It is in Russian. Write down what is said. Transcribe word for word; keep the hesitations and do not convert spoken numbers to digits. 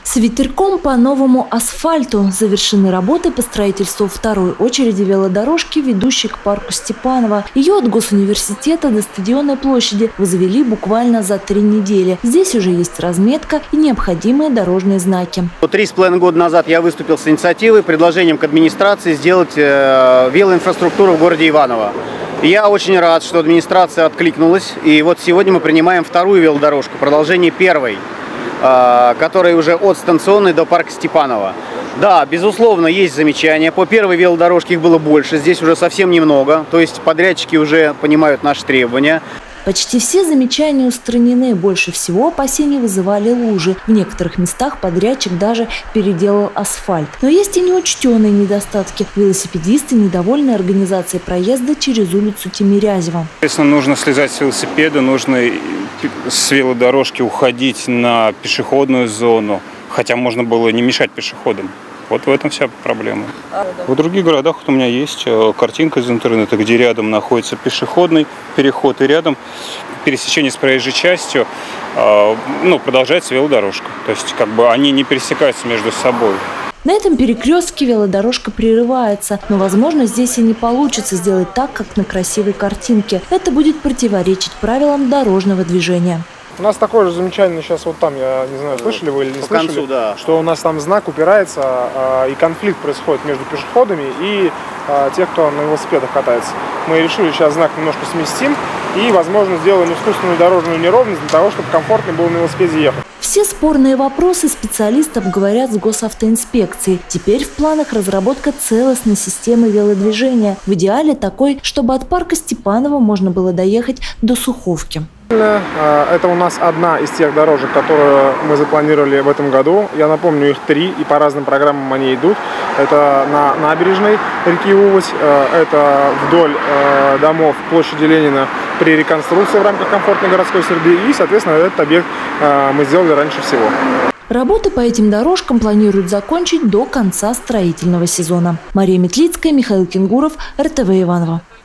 С ветерком по новому асфальту завершены работы по строительству второй очереди велодорожки, ведущей к парку Степанова. Ее от Госуниверситета до Стадионной площади возвели буквально за три недели. Здесь уже есть разметка и необходимые дорожные знаки. Три с половиной года назад я выступил с инициативой, предложением к администрации сделать э, велоинфраструктуру в городе Иваново. Я очень рад, что администрация откликнулась. И вот сегодня мы принимаем вторую велодорожку, продолжение первой, который уже от станционной до парка Степанова. Да, безусловно, есть замечания. По первой велодорожке их было больше, здесь уже совсем немного. То есть подрядчики уже понимают наши требования. Почти все замечания устранены. Больше всего опасений вызывали лужи. В некоторых местах подрядчик даже переделал асфальт. Но есть и неучтенные недостатки. Велосипедисты недовольны организацией проезда через улицу Тимирязева. Если нужно слезать с велосипеда, нужно с велодорожки уходить на пешеходную зону. Хотя можно было не мешать пешеходам. Вот в этом вся проблема. В других городах вот у меня есть картинка из интернета, где рядом находится пешеходный переход и рядом пересечение с проезжей частью, ну, продолжается велодорожка. То есть как бы они не пересекаются между собой. На этом перекрестке велодорожка прерывается, но, возможно, здесь и не получится сделать так, как на красивой картинке. Это будет противоречить правилам дорожного движения. У нас такое же замечательно сейчас вот там, я не знаю, слышали вы или не По слышали, концу, да. что у нас там знак упирается э, и конфликт происходит между пешеходами и э, тех, кто на велосипедах катается. Мы решили сейчас знак немножко сместим и, возможно, сделаем искусственную дорожную неровность для того, чтобы комфортно было на велосипеде ехать. Все спорные вопросы специалисты обговорят с госавтоинспекцией. Теперь в планах разработка целостной системы велодвижения. В идеале такой, чтобы от парка Степанова можно было доехать до Суховки. Это у нас одна из тех дорожек, которую мы запланировали в этом году. Я напомню, их три, и по разным программам они идут. Это на набережной реки Уводь, это вдоль домов площади Ленина при реконструкции в рамках комфортной городской среды. И, соответственно, этот объект мы сделали раньше всего. Работы по этим дорожкам планируют закончить до конца строительного сезона. Мария Метлицкая, Михаил Кенгуров, эр тэ вэ Иваново.